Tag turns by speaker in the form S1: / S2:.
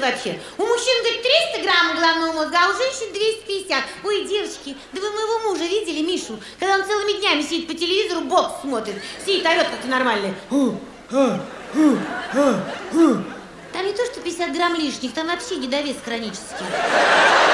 S1: вообще? У мужчин, говорит, 300 грамм головного мозга, а у женщин 250. Ой, девочки, да вы моего мужа видели, Мишу? Когда он целыми днями сидит по телевизору, бокс смотрит, сидит, орет как-то нормальный. Там не то, что 50 грамм лишних, там вообще недовес хронический.